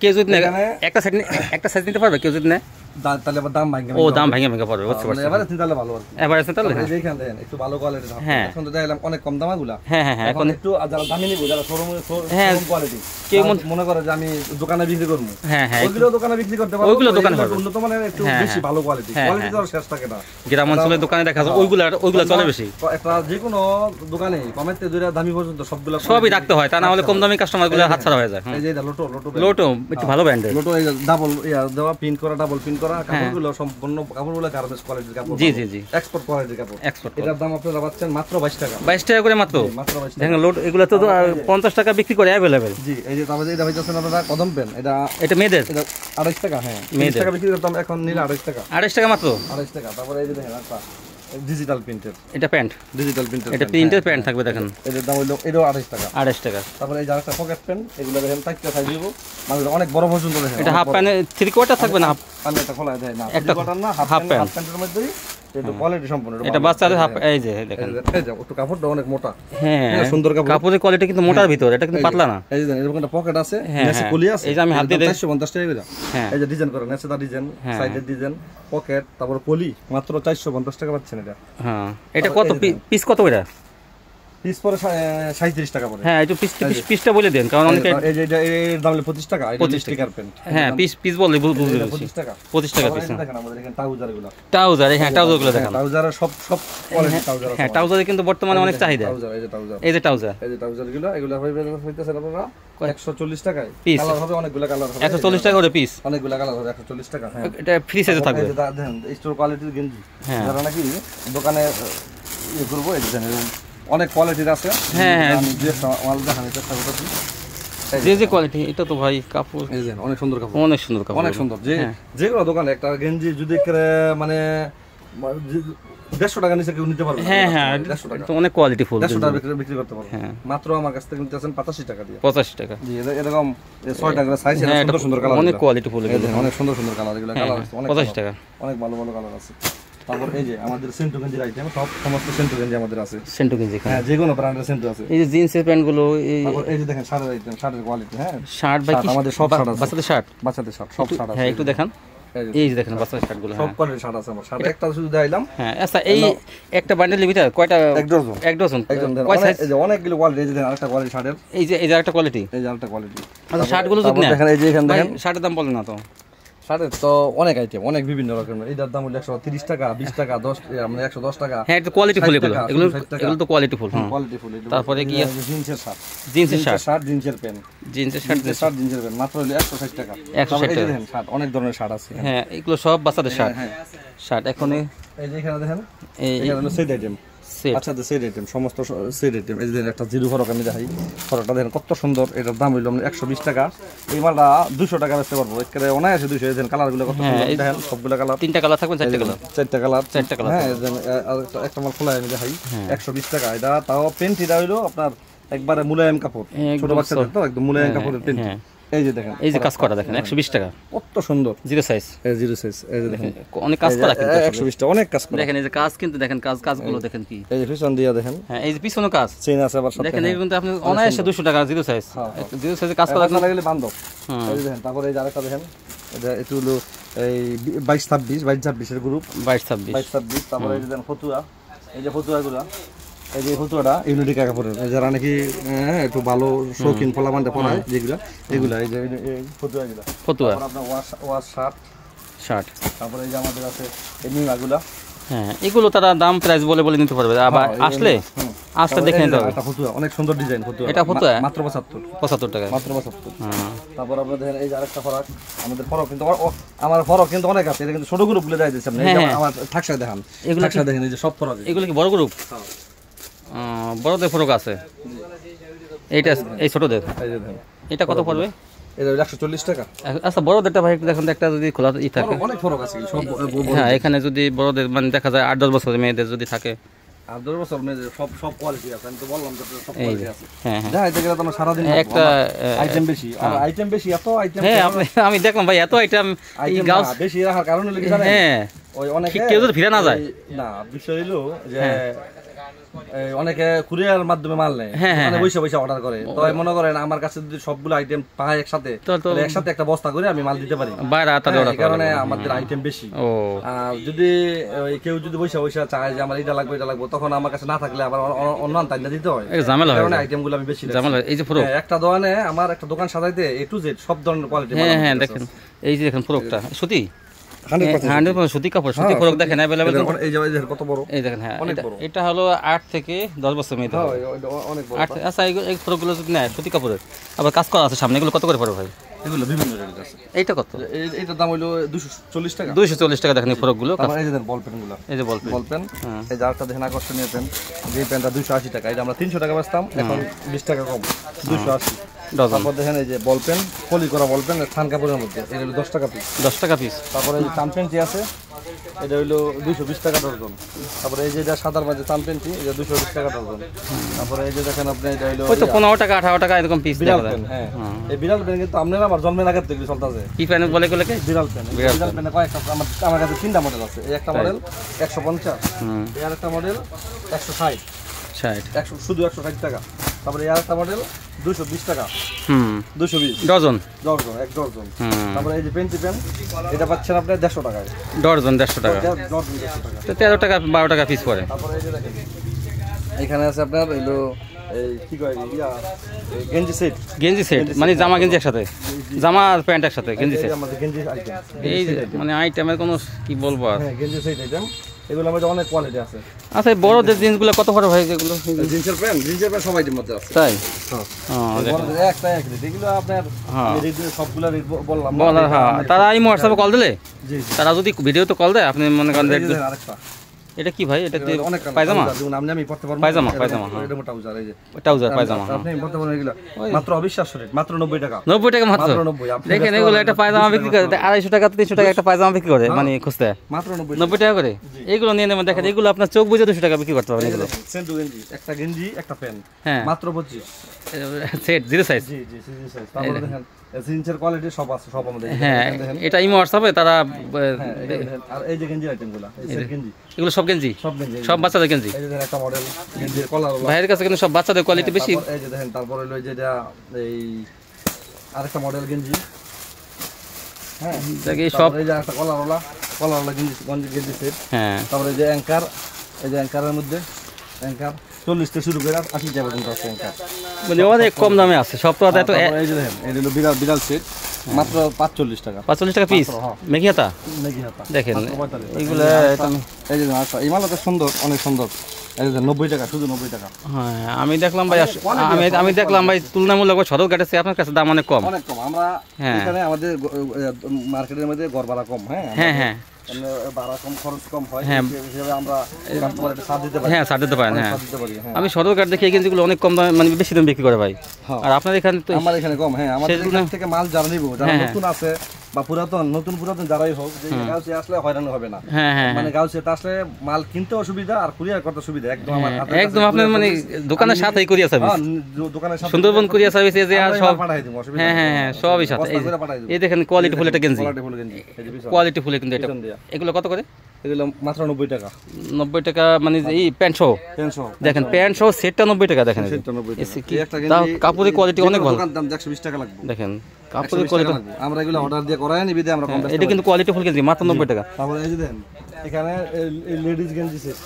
একটা সাইজ নিতে পারবে কেউ যদি নেয়? তাহলে আবার দাম ভাঙবে। ও দাম ভাঙে পড়বে, বুঝতে পারছি। এবারে তাহলে ভালো আর কি। এবারে তাহলে এই দেখেন দেখেন একটু ভালো কোয়ালিটির, হ্যাঁ এখন তো দেখলাম অনেক কম দামাগুলা। হ্যাঁ হ্যাঁ এখন একটু যারা দামি নিব, যারা শোরুম কোয়ালিটি, কেউ মনে করে যে আমি দোকানে বিক্রি করব, হ্যাঁ হ্যাঁ ওইগুলো দোকানে বিক্রি করতে পারবো, ওইগুলো দোকানে পারবো, উন্নত মানের একটু বেশি ভালো কোয়ালিটি, কোয়ালিটি তো শেষ থাকে না। গ্রাম অঞ্চলের দোকানে দেখা যায় ওইগুলো চলে বেশি। একটা যে কোনো দোকানে কমের থেকে ধরে দামি পর্যন্ত সবগুলো সবই রাখতে হয়, তা না হলে কম দামি কাস্টমারগুলো হাতছাড়া হয়ে যায়। এই যে এটা লোটো লোটো একটু ভালো ব্র্যান্ডের, লোটো এই ডাবল দেওয়া প্রিন্ট করা, ডাবল প্রিন্ট করা কাপড়গুলো সম্পূর্ণ কাপড়গুলো গার্মেন্টস কোয়ালিটির কাপড়। জি জি জি, এক্সপোর্ট কোয়ালিটির কাপড়। এক্সপোর্ট। এটার দাম আপনারা পাচ্ছেন মাত্র 22 টাকা। 22 টাকা করে মাত্র। মাত্র 22 টাকা। দেখেন লোট এগুলো তো 50 টাকা বিক্রি করে अवेलेबल। জি, এই যে তারপরে এটা হইতাছেন আপনারা কদম পেন, এটা মেয়েদের, এটা 28 টাকা। হ্যাঁ, 20 টাকা বিক্রি করতাম, এখন নিলে 28 টাকা। 28 টাকা মাত্র, 28 টাকা। তারপরে এই যে দেখেন একটা ডিজিটাল প্রিন্টের, এটা প্যান্ট, ডিজিটাল প্রিন্টের, এটা প্রিন্টের প্যান্ট থাকবে দেখেন, এটার দাম হলো এটাও 28 টাকা। 28 টাকা। তারপরে এই যে আরেকটা পকেট পেন, এগুলো দেখেন টাইটটা সাইজ দিব, মানে অনেক বড় পর্যন্ত দেখেন। এটা হাফ প্যান্ট 3 কোয়ার্টার থাকবে না, হাফ পাল্লাটা খোলা দেয় না, একটা কোয়ার্টার না, হাফ প্যান্টের মধ্যেই এটা কোয়ালিটি সম্পূর্ণ। এটা বাচ্চাদের হাফ, এই যে দেখেন, এই যে একটু কাপড়টা অনেক মোটা। হ্যাঁ, সুন্দর কাপড়, কাপড়ের কোয়ালিটি কিন্তু মোটার ভিতর, এটা কিন্তু পাতলা না। এই যে দেখেন এরকম একটা পকেট আছে, হ্যাঁ, নেসে কলি আছে, এই যে আমি হাত দিয়ে 450 টাকা করে। হ্যাঁ, এই যে ডিজাইন করা নেসে দা ডিজাইন, সাইডের ডিজাইন, পকেট, তারপর কলি, মাত্র 450 টাকা পাচ্ছেন এটা। হ্যাঁ, এটা কত পিস, কত এটা পিস পরে 37 টাকা পড়ে। হ্যাঁ, একটু পিসটা বলে দেন, কারণ অনেকে এই যে এর দাম হলো 25 টাকা, এটা 25 টাকার পেন। হ্যাঁ, পিস বললে বুঝতে পারছি, 25 টাকা। 25 টাকা পিস। দেখেন আমাদের এখানে ট্রাউজারগুলো, ট্রাউজার, হ্যাঁ ট্রাউজারগুলো দেখেন, ট্রাউজারের সব কোয়ালিটি ট্রাউজার আছে। হ্যাঁ, ট্রাউজারে কিন্তু বর্তমানে অনেক চাহিদা। ট্রাউজার, এই যে ট্রাউজার, এই যে ট্রাউজার, এই যে ট্রাউজারগুলো, এগুলো হইতেছে আপনারা 140 টাকায় পিস। কালার হবে, অনেকগুলো কালার হবে, 140 টাকা করে পিস, অনেকগুলো কালার হবে, 140 টাকা। হ্যাঁ, এটা ফ্রি সাইজে থাকবে। এই যে দেখেন স্টোর কোয়ালিটির গেঞ্জি, হ্যাঁ, যারা নাকি দোকানে ইয়ে করবো, এই যে অনেক কোয়ালিটির আছে। হ্যাঁ, আমি যে মাল দেখানোর চেষ্টা করতেছি, যে কোয়ালিটি, এটা তো ভাই কাপড় এই যে অনেক সুন্দর কাপড়, অনেক সুন্দর কাপড়, অনেক সুন্দর। যে কোনো দোকানে একটা গেঞ্জি যদি মানে 150 টাকা নিচে কেউ নিতে পারবে। হ্যাঁ হ্যাঁ, 150 টাকা, এটা অনেক কোয়ালিটি ফুল, 150 টাকা বিক্রি করতে পারবে। হ্যাঁ, মাত্র আমার কাছ থেকে নিতেছেন 85 টাকা দিয়ে। 85 টাকা। জি, এরকম 6 টাকা সাইজ, সুন্দর সুন্দর কালার, অনেক কোয়ালিটি ফুল, অনেক সুন্দর সুন্দর কালার, এগুলো কালার আছে অনেক, 85 টাকা, অনেক ভালো ভালো কালার আছে। তারপর এই যে আমাদের সেন্টু গেঞ্জির আইটেম, সমস্ত সেন্টু গেঞ্জি আমাদের আছে। সেন্টু গেঞ্জি, হ্যাঁ, যে কোনো ব্র্যান্ডের সেন্টু আছে। এই যে জিন্সের প্যান্ট গুলো, তারপর এই যে দেখেন শার্টের আইটেম, শার্টের কোয়ালিটি। হ্যাঁ, শার্ট ভাই, আমাদের সব শার্ট আছে, বাচ্চাদের শার্ট, বাচ্চাদের শার্ট, সব শার্ট আছে। হ্যাঁ, একটু দেখান, এই যে দেখেন বাচ্চাদের শার্ট গুলো, সব কোয়ালিটির শার্ট আছে আমার। শার্ট একটা শুধু দেখাইলাম। হ্যাঁ, আচ্ছা, এই একটা বান্ডেলের ভিতরে কয়টা? এক ডজন। কয় সাইজ? এই যে অনেকগুলো কোয়ালিটি, এই যে দেখেন আরেকটা কোয়ালিটি শার্টের, এই যে আরেকটা কোয়ালিটি, এই যে আরেকটা কোয়ালিটি। আচ্ছা, শার্ট গুলো যদি দেখেন, এই যে এখানে দেখেন শার্টের দাম বলেন না তো। শার্টের তো অনেক আইটেম, অনেক বিভিন্ন রকমের। এটার দাম হলো 130 টাকা, 20 টাকা, 110 টাকা। হ্যাঁ, এটা কোয়ালিটি ফুল, এগুলো তো কোয়ালিটি ফুল। হ্যাঁ, কোয়ালিটি ফুল। তারপরে কি জিন্সের শার্ট, জিন্সের শার্ট, জিন্সের প্যান্ট, জিন্সের প্যান্ট মাত্র হলো 160 টাকা। 160 টাকা। দেখেন শার্ট, অনেক ধরনের শার্ট আছে। হ্যাঁ, এগুলো সব বাচ্চাদের শার্ট। শার্ট এখন এই যে এখানে দেখেন, এই হলো সেট আইটেম, বাচ্চাদের সেট আইটেম, সমস্ত সেট আইটেম। এই যে একটা জিরো ফরক আমি দেখাই, ফরকটা দেখেন কত সুন্দর। এটার দাম হইলো 120 টাকা। এই মালটা 200 টাকা বেচতে পারবো, একেবারে অনায়াসে 200। এই দেখেন কালারগুলো কত সুন্দর, দেখেন সবগুলো কালার, 3টা কালার থাকবে, 4টা কালার, 4টা কালার, 4টা কালার। হ্যাঁ, একটা মাল খোলা আমি দেখাই, 120 টাকা। এটা তাও পেন্ট, এটা হইলো আপনার একবারে মুলায়ম কাপড়, ছোট বাচ্চাদের তো একদম মুলায়ম কাপড়ের পেন্ট। এই যে দেখেন, এই যে কাজ করা দেখেন, 120 টাকা, কত সুন্দর, জিরো সাইজ, জিরো সাইজ। এই যে দেখেন অনেক কাজ করা, কিন্তু 120 টাকা, অনেক কাজ করা। দেখেন এই যে কাজ, কিন্তু দেখেন কাজগুলো দেখেন কি, এই যে পিছন দিয়া দেখেন, হ্যাঁ, এই যে পিছনে কাজ চেইন আছে আবার সাথে। দেখেন, এই কিন্তু আপনি অনায়াসে 200 টাকা জিরো সাইজ, জিরো সাইজে কাজ করা লাগলে বান্ধব। এই যে দেখেন, তারপরে এই যে আরেকটা দেখেন, এটা একটু হলো এই 22-26 এর গ্রুপ, 22-26। তারপরে এই যে দেখেন ফতুয়া, এই যে ফতুয়াগুলা, এই যে ফতুয়াটা ইউনিটিকা কাপড়ের, যারা নাকি একটু ভালো শৌখিন ফলামানটা পরায় যেগুলা, এগুলা এই যে ফতুয়াগুলা, ফতুয়া আপনার ওয়াশ শার্ট। তারপরে এই যে আমাদের আছে এই নিমাগুলা। হ্যাঁ, এগুলো তারা দাম প্রাইস বলে নিতে পারবে, আবার আসলে দেখে নিতে হবে। এটা ফতুয়া, অনেক সুন্দর ডিজাইন ফতুয়া, এটা ফতুয়া মাত্র 75 টাকা, মাত্র 75। হ্যাঁ, তারপর আপনারা দেখেন এই যে আরেকটা ফরক, আমাদের ফরক কিন্তু আমার ফরক কিন্তু অনেক আছে, এটা কিন্তু ছোট গ্রুপ গুলো দেখাই দিচ্ছি আপনি। এই যে আমার ঠাকসা দেখান, এগুলো ঠাকসা দেখেন, এই যে সব ফরক, এগুলো কি বড় গ্রুপ? বড়দের ফরক আছে, এইটা এই ছোটদের, এই যে দেখেন এটা কত পড়বে? এটা 140 টাকা। আচ্ছা, বড়দেরটা ভাই দেখেন, একটা যদি খোলা থাকে, অনেক ফরক আছে সব। হ্যাঁ, এখানে যদি বড়দের মানে দেখা যায় 8-10 বছরের মেয়েদের যদি থাকে, 8-10 বছর সব কোয়ালিটি আছে, আমি তো বললাম যে সব কোয়ালিটি আছে। হ্যাঁ হ্যাঁ, যাই দেখলে তোমার সারা দিন একটা আইটেম বেশি, আর আইটেম বেশি, এত আইটেম। হ্যাঁ, আমি দেখলাম ভাই এত আইটেম বেশি রাখার কারণ হলো কি জানেন? হ্যাঁ, ওই অনেকে কেউ যদি ফিরে না যায়, না বিষয় হলো যে অনেকে কুরিয়ার মাধ্যমে মাল নেয়, মানে বৈশা অর্ডার করে। তো মনে করেন আমার কাছে যদি সবগুলো আইটেম পায় একসাথে, তাহলে একসাথে একটা বস্তা করে আমি মাল দিতে পারি, এই কারণে আমাদের আইটেম বেশি। আর যদি কেউ যদি বৈশা চায় যে আমার এটা লাগবে এটা লাগবে, তখন আমার কাছে না থাকলে আবার অন্য আনতে দিতে হয়, ঝামেলা হয়, কারণে আইটেম গুলো আমি বেশি ঝামেলা। এই যে ফ্রক, একটা দোকানে আমার একটা দোকান সাজাইতে A to Z সব ধরনের কোয়ালিটি। হ্যাঁ হ্যাঁ, দেখেন এই যে দেখেন ফ্রকটা সুতি, 100% সুতি কাপড়, সুতি ফ্রক দেখেন अवेलेबल। এই যে কত বড়, এই দেখেন। হ্যাঁ, এটা হলো 8 থেকে 10 বছর মেয়েদের। অনেক বড়। আচ্ছা, এই ফ্রকগুলো যদি নেয় সুতি কাপড়ের, আবার কাজ করা আছে সামনে, এগুলো কত করে পড়বে ভাই? এগুলো বিভিন্ন রেটের আছে। এইটা কত? এইটার দাম হলো 240 টাকা। 240 টাকা দেখেন এই ফ্রকগুলো। এই যে বল পেনগুলো, এই যে বল পেন, এই যে আরেকটা দেখেন আকর্ষণীয় পেন, যে পেনটা 280 টাকা, এটা আমরা 300 টাকা বেচতাম, এখন 20 টাকা কম, 280। তারপর দেখেন এই যে বল পেন, পলি করা বল পেন, থান কাপড়ের মধ্যে, এটা হলো 10 টাকা পিস। 10 টাকা পিস। তারপরে এই যে চান পেনটি আছে, এটা হলো 220 টাকা ডজন। তারপরে এই যে এটা সাদার মাঝে চান পেনটি, এটা 220 টাকা ডজন। তারপরে এই যে দেখেন আপনি, এটা হলো ওই তো 15 টাকা 18 টাকা এরকম পিস বিড়াল পেন। হ্যাঁ, এই বিড়াল পেন কিন্তু আপনারা আমার জন্মের আগে থেকে চলতেছে। কি পেন বলে এগুলোকে? বিড়াল পেন। বিড়াল পেনে কয়েকটা আমার কাছে 3টা মডেল আছে। এই একটা মডেল 150, এই আরেকটা মডেল 160, 100 শুধু 160 টাকা। তারপরে এই আরেকটা মডেল 220 টাকা, 220 ডজন, এক ডজন। তারপরে এই যে পেন্টি পেন, এটা পাচ্ছেন আপনি 150 টাকায় ডজন, 150 টাকা, ডজন 150 টাকা। তো 13 টাকা 12 টাকা পিস পড়ে। তারপরে এই যে দেখেন এখানে আছে আপনার হলো এই কি কয় গেঞ্জি সেট। গেঞ্জি সেট মানে জামা গেঞ্জি একসাথে, জামা আর প্যান্ট একসাথে, গেঞ্জি সেট। আমাদের গেঞ্জি আইটেম, এই মানে আইটেমের কোনো কি বলবো আর। হ্যাঁ, গেঞ্জি সেট আইটেম, এগুলো আমাদের অনেক কোয়ালিটি আছে। আচ্ছা, বড়দের জিন্সগুলো কত করে ভাই? যেগুলো জিন্সের প্যান্ট সব আইটেম মধ্যে আছে। তাই? হ্যাঁ, একটা এক রেট, এগুলো আপনার সবগুলো রেট বললাম। হ্যাঁ, তারা এই হোয়াটসঅ্যাপে কল দিলে, জি তারা যদি ভিডিওতে কল দেয়, আপনি মনে করেন আরেকটা। এটা কি ভাই? এটা অনেক পায়জামা, আমি পড়তে পারবো। পায়জামা, এটা মোটা ট্রাউজার, এই যে ট্রাউজার পায়জামা। আপনি পড়তে পারবেন এগুলো মাত্র অবিশ্বাস্য রেট, মাত্র 90 টাকা। 90 টাকা মাত্র? 90। দেখেন এগুলো একটা পায়জামা বিক্রি করে 250 টাকা 300 টাকা একটা পায়জামা বিক্রি করে, মানে খুঁজতে মাত্র 90 টাকা করে। এইগুলো নিয়ে নেবেন, দেখেন এগুলো আপনার চোখ বুঝে 200 টাকা বিক্রি করতে পারবেন। এগুলো সেন্টু গেঞ্জি, একটা গেঞ্জি একটা প্যান্ট, হ্যাঁ, মাত্র 25 সেট, জিরো সাইজ। জি জি, সিজি সাইজ। তারপরে দেখেন জিন্সের কোয়ালিটি সব আছে, সব আমাদের। হ্যাঁ, এটা ইমো হোয়াটসঅ্যাপে তারা। আর এই যে গেঞ্জি আইটেমগুলো, এই সেট গেঞ্জি, এগুলো সব গেঞ্জি, সব গেঞ্জি, সব বাচ্চাদের গেঞ্জি। এই যে দেখেন একটা মডেল গেঞ্জির কলার ওলা, ভাইয়ের কাছে কিন্তু সব বাচ্চাদের কোয়ালিটি বেশি। এই যে দেখেন, তারপরে হলো যে এটা এই আরেকটা মডেল গেঞ্জি। হ্যাঁ, দেখি সব। এই যে একটা কলার ওলা গেঞ্জি সেট। হ্যাঁ, তারপরে এই যে অ্যাঙ্কার, এই যে অ্যাঙ্কারের মধ্যে অ্যাঙ্কার 40 থেকে শুরু করে 80 টাকা পর্যন্ত আছে অ্যাঙ্কার, মানে অনেক কম দামে আছে সব। তো এত এই যে দেখেন, এই হলো বিড়াল সেট, মাত্র 45 টাকা। 45 টাকা পিস। মেঘি হাতা দেখেন এইগুলো। এই যে আচ্ছা, এই মালটা সুন্দর, অনেক সুন্দর। এই যে 90 টাকা, শুধু 90 টাকা। হ্যাঁ, আমি দেখলাম ভাই, আমি দেখলাম ভাই তুলনামূলক সদরঘাটে আপনার কাছে দাম অনেক কম। অনেক কম। আমরা এখানে আমাদের মার্কেটের মধ্যে গড় ভাড়া কম। হ্যাঁ হ্যাঁ, ভাড়া কম, খরচ কম হয়, হিসেবে আমরা কাস্টমার একটা ছাড় দিতে পারি। হ্যাঁ, ছাড় দিতে পারেন। হ্যাঁ, আমি সদরঘাট দেখি এই গেঞ্জিগুলো অনেক কম দামে, মানে বেশি দাম বিক্রি করে ভাই। আর আপনার এখানে তো, আমার এখানে কম। হ্যাঁ, আমাদের এখান থেকে মাল যারা নিব, যারা নতুন আছে বা পুরাতন যারাই হোক, যে গাউসে আসলে হয়রান হবে না। হ্যাঁ হ্যাঁ, মানে গাউসে আসলে মাল কিনতে অসুবিধা আর কুরিয়ার করতে সুবিধা। একদম আমার একদম আপনার মানে দোকানের সাথেই কুরিয়ার সার্ভিস, দোকানের সাথে সুন্দরবন কুরিয়ার সার্ভিস, এই যে আর সব পাঠাই দিব, অসুবিধা। হ্যাঁ হ্যাঁ হ্যাঁ, সবই সাথে। এই দেখেন কোয়ালিটি ফুল একটা গেঞ্জি, কোয়ালিটি ফুল কিন্তু এটা। এগুলো কত করে? এগুলো মাত্র 90 টাকা। 90 টাকা মানে এই প্যান্ট সহ দেখেন, প্যান্ট সহ সেটটা 90 টাকা। দেখেন কাপড়ের কোয়ালিটি অনেক ভালো, দাম 120 টাকা লাগবে। দেখেন কাপড়ের কোয়ালিটি, আমরা এগুলো অর্ডার দিয়ে করাই নিবি, আমরা কম। এটা কিন্তু কোয়ালিটি ফুল গেঞ্জি, মাত্র 90 টাকা। তারপরে এই যে দেখেন এখানে লেডিস গেঞ্জি সেট,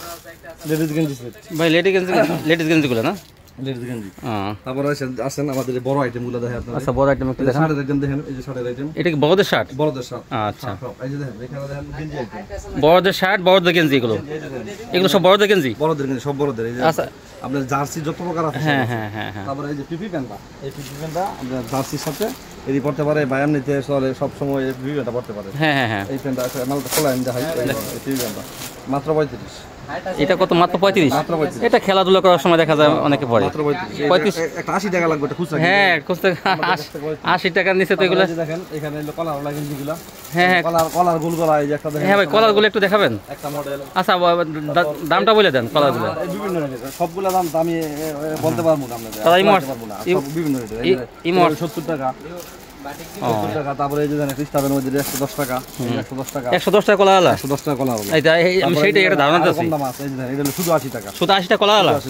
ভাই লেডিস গেঞ্জিগুলো না, লেডিস গেঞ্জি। হ্যাঁ, তারপরে আসেন আমাদের বড় আইটেমগুলো দেখেন আপনারা। আচ্ছা, বড় আইটেম একটু দেখেন। শার্টের আইটেম দেখেন, এই যে শার্টের আইটেম। এটা কি বড়দের শার্ট? বড়দের শার্ট। আচ্ছা, এই যে দেখেন এখানে দেখেন গেঞ্জি আইটেম, বড়দের শার্ট, বড়দের গেঞ্জি। এগুলো সব বড়দের গেঞ্জি, সব বড়দের। এই যে আচ্ছা, আপনার জার্সি যত প্রকার আছে। হ্যাঁ হ্যাঁ হ্যাঁ হ্যাঁ। তারপরে এই যে পিপি প্যান্টটা, এই পিপি প্যান্টটা আপনার জার্সির সাথে এদি পড়তে পারে, ব্যায়াম নিতে চলে সব সময় এই পিপি প্যান্টটা পড়তে পারে। হ্যাঁ হ্যাঁ হ্যাঁ, এই প্যান্টটা মালটা খোলা এনে দেখাই, এই পিপি প্যান্টটা মাত্র 35। এটা কত? মাত্র 35। এটা খেলাধুলা করার সময় দেখা যায় অনেকে পরে। মাত্র 35। একটা 80 টাকা লাগবে এটা খুচরা। হ্যাঁ, খুচরা 80 টাকার নিচে তো এগুলো। দেখেন এখানে হলো কলার ওলা গেঞ্জিগুলো। হ্যাঁ হ্যাঁ, কলার গোল গলা, এই যে একটা দেখেন। হ্যাঁ ভাই, কলারগুলো একটু দেখাবেন? একটা মডেল। আচ্ছা, দামটা বলে দেন কলারগুলো। বিভিন্ন রেটের, সবগুলো দাম আমি বলতে পারবো না আপনাদের। তারা বিভিন্ন রেটের। 70 টাকা, 70 টাকা। তারপরে এই যে দেখেন ক্রিস্টাবের মধ্যে 110 টাকা, 110 টাকা, 110 টাকা কলা আলা, 110 টাকা কলা। আমি সেইটাই একটা ধারণা দিচ্ছি। কম দাম আছে, এই যে এটা হলো শুধু 80 টাকা, শুধু 80 টাকা কলা আলা।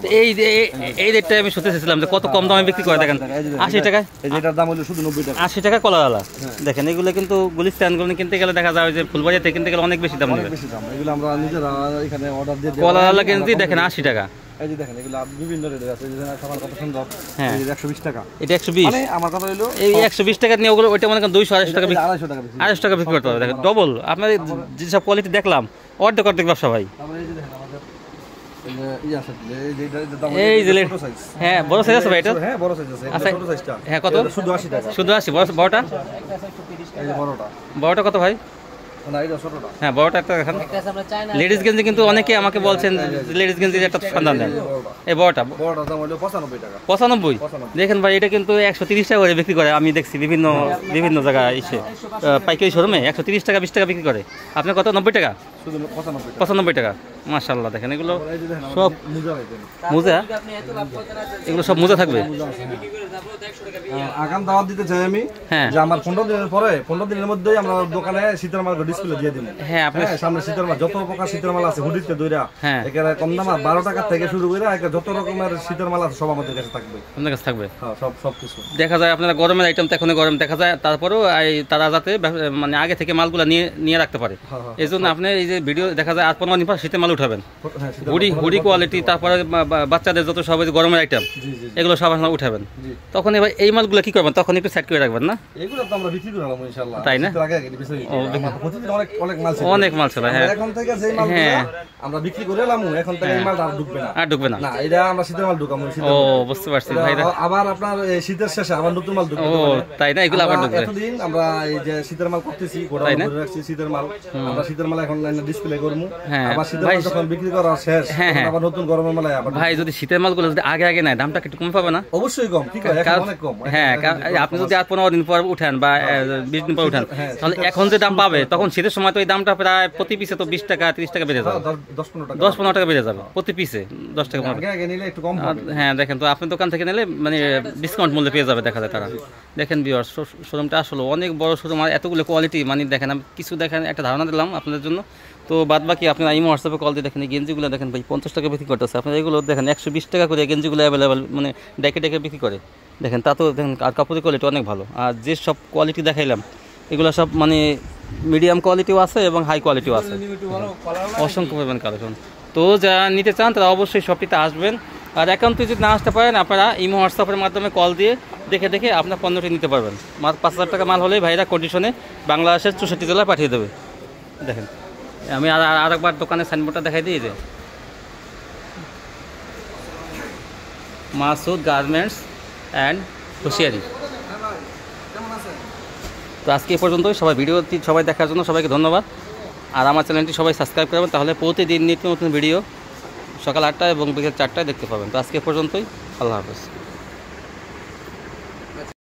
এই রেটটা আমি শুনতে চাইছিলাম যে কত কম দামে বিক্রি করে। দেখেন 80 টাকায়, এই যে এটার দাম হলো শুধু 90 টাকা, 80 টাকা কলা আলা। দেখেন এগুলো কিন্তু গুলিস্তানগুলো কিনতে গেলে দেখা যায় যে ফুলবাড়িতে কিনতে গেলে অনেক বেশি দাম নেবে। এগুলো আমরা নিজেরা এখানে অর্ডার দিয়ে কলা আলা গেঞ্জি দেখেন 80 টাকা। এই যে দেখেন এগুলো বিভিন্ন রেটের আছে, এই যে খাবার কত সুন্দর। হ্যাঁ, এই 120 টাকা। এটা 120। মানে আমার কথা হলো এই 120 টাকা নিয়ে ওগুলো ওইটা মনে করেন 200 250 টাকা 250 টাকা 250 টাকা বিক্রি করতে হবে। দেখেন ডবল আপনার যে সব কোয়ালিটি দেখলাম অর্ধেক অর্ধেক ব্যবসা ভাই। তারপরে এই যে দেখেন আমাদের এই যে হ্যাঁ বড় সাইজ আছে ভাই এটা? হ্যাঁ বড় সাইজ আছে। আচ্ছা ছোট সাইজটা হ্যাঁ কত? শুধু 80 টাকা। শুধু 80। বড়টা? এই যে বড়টা। বড়টা কত ভাই? না এটা ছোটটা। হ্যাঁ বড়টা একটা দেখেন। লেডিস গেঞ্জি কিন্তু অনেকে আমাকে বলছেন লেডিস গেঞ্জির একটা সন্ধান দেন। এই বড়টা দাম হলো 95 টাকা। 95? দেখেন ভাই এটা কিন্তু 130 টাকা করে বিক্রি করে, আমি দেখছি বিভিন্ন জায়গায় এসে পাইকারি শোরুমে 130 টাকা 20 টাকা বিক্রি করে। আপনার কত? 90 টাকা? শুধু 95 টাকা। মাশাআল্লাহ দেখেন এগুলো সব মোজা, এগুলো সব মোজা থাকবে। আগাম দাওয়াত দিতে চাই আমি যে আমার 15 দিনের পরে 15 দিনের মধ্যেই আমরা দোকানে শীতের মাল ডিসপ্লে দিয়ে দিব। হ্যাঁ আপনার সামনে শীতের মাল যত প্রকার শীতের মাল আছে হুডিতে দইরা একেবারে কম দাম 12 টাকা থেকে শুরু করে যত রকমের শীতের মাল আছে সব আমাদের কাছে থাকবে। আপনার কাছে থাকবে? হ্যাঁ সব কিছু দেখা যায় আপনারা গরমের আইটেম তো এখন গরম দেখা যায়, তারপরেও তারা যাতে মানে আগে থেকে মালগুলো নিয়ে রাখতে পারে। এই জন্য আপনি এই যে ভিডিও দেখা যায় 8-15 দিন পর শীতের মাল উঠাবেন, হুডি কোয়ালিটি, তারপরে বাচ্চাদের যত সব গরমের আইটেম এগুলো সব আপনারা উঠাবেন। তখন এবার এই মালগুলো কি করবেন? তখন একটু সেট করে রাখবেন না? এগুলো তো আমরা বিক্রি করলাম ইনশাআল্লাহ। তাই না? অনেক মাল ছিল। অনেক মাল ছিল। হ্যাঁ এখন থেকে যে মালগুলো আমরা বিক্রি করে এলাম এখন থেকে এই মাল আর ঢুকবে না। আর ঢুকবে না? না এটা আমরা শীতের মাল ঢুকাবো। ও বুঝতে পারছি ভাই। আবার আপনার শীতের শেষে আবার নতুন মাল ঢুকবে। ও তাই না? এগুলো আবার ঢুকবে। এতদিন আমরা এই যে শীতের মাল করতেছি গোডাউন করে রাখছি শীতের মাল, আমরা শীতের মাল এখন ডিসপ্লে করব। আবার শীতের মাল যখন বিক্রি করা শেষ আবার নতুন গরমের মাল আবার। ভাই যদি শীতের মালগুলো যদি আগে নেয় দামটা একটু কম পাবে না? অবশ্যই কম। ঠিক আছে এখন অনেক কম। হ্যাঁ আপনি যদি আর 15 দিন পর উঠান বা 20 দিন পর উঠান তাহলে এখন যে দাম পাবে তখন শীতের সময় তো এই দামটা প্রায় প্রতি পিসে তো 20 টাকা 30 টাকা বেড়ে যাবে। 10-15 টাকা বেড়ে যাবে প্রতি পিসে। 10 টাকা আগে নিলে একটু কম হবে। হ্যাঁ দেখেন তো আপনি দোকান থেকে নিলে মানে ডিসকাউন্ট মূল্যে পেয়ে যাবে দেখা যায় তারা। দেখেন ভিউয়ার্স শোরুমটা আসলে অনেক বড় শোরুম আর এতগুলো কোয়ালিটি মানে দেখেন আমি কিছু দেখেন একটা ধারণা দিলাম আপনাদের জন্য। তো বাদ বাকি আপনারা এই হোয়াটসঅ্যাপে কল দিয়ে দেখেন এই গেঞ্জিগুলো দেখেন ভাই 50 টাকা বিক্রি করতেছে। আপনারা এগুলো দেখেন 120 টাকা করে গেঞ্জিগুলো অ্যাভেলেবেল মানে ডেকে বিক্রি করে। দেখেন তা তো দেখেন আর কাপড়ের কোয়ালিটি অনেক ভালো। আর যে সব কোয়ালিটি দেখাইলাম এগুলো সব মানে মিডিয়াম কোয়ালিটিও আছে এবং হাই কোয়ালিটিও আছে, অসংখ্য পরিমাণ কালেকশন। তো যারা নিতে চান তারা অবশ্যই শপটিতে আসবেন। আর একান্ত যদি না আসতে পারেন আপনারা ইমো হোয়াটসঅ্যাপের মাধ্যমে কল দিয়ে দেখে আপনার পণ্যটি নিতে পারবেন। 5,000 টাকা মাল হলেই ভাইরা কন্ডিশনে বাংলাদেশের 64 জেলায় পাঠিয়ে দেবে। দেখেন আমি আরেকবার দোকানের সাইনবোর্ডটা দেখাই দিই যে মাসুদ গার্মেন্টস অ্যান্ড হুঁশিয়ারি। তো আজকে এই পর্যন্তই। ভিডিওটি সবাই দেখার জন্য সবাইকে ধন্যবাদ। আর আমার চ্যানেলটি সবাই সাবস্ক্রাইব করবেন, তাহলে প্রতিদিন নিত্য নতুন ভিডিও সকাল 8টায় এবং বিকেল 4টায় দেখতে পাবেন। তো আজকে পর্যন্তই, আল্লাহ হাফেজ।